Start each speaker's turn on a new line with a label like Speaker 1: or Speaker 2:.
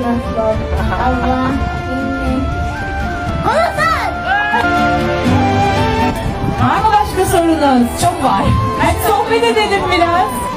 Speaker 1: Unutun. Allah. Unutun.
Speaker 2: Var mı başka sorunuz? Çok var. Hadi sohbet edelim biraz.